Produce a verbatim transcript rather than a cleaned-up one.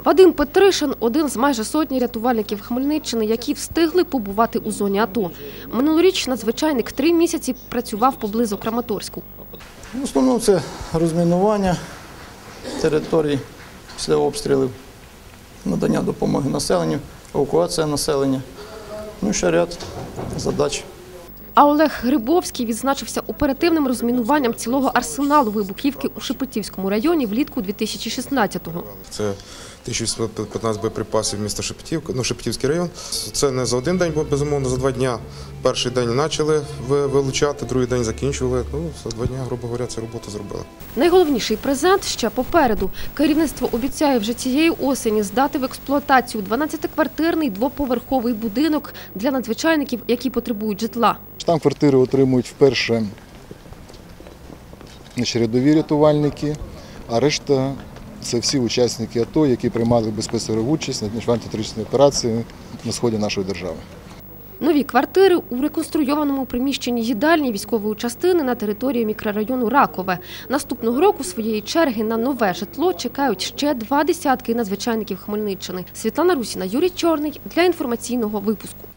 Вадим Петришин – один з майже сотні рятувальників Хмельниччини, які встигли побувати у зоні АТО. Минулоріч надзвичайник три місяці працював поблизу Краматорську. В основному це розмінування територій після обстрілів, надання допомоги населенню, евакуація населення, ну і ще ряд задач. А Олег Грибовський відзначився оперативним розмінуванням цілого арсеналу вибухівки у Шепетівському районі влітку дві тисячі шістнадцятого. Це тисяча вісімсот п'ятнадцять боєприпасів міста Шепетівка, ну, Шепетівський район. Це не за один день, бо безумовно, за два дні. Перший день почали вилучати, другий день закінчували. Ну, за два дні, грубо говоря, цю роботу зробили. Найголовніший презент ще попереду. Керівництво обіцяє вже цієї осені здати в експлуатацію дванадцятиквартирний двоповерховий будинок для надзвичайників, які потребують житла. Там квартири отримують вперше рядові рятувальники, а решта – це всі учасники АТО, які приймали безпосередню участь в антитерористичній операції на сході нашої держави. Нові квартири у реконструйованому приміщенні їдальні військової частини на території мікрорайону Ракове. Наступного року своєї черги на нове житло чекають ще два десятки надзвичайників Хмельниччини. Світлана Русіна, Юрій Чорний для інформаційного випуску.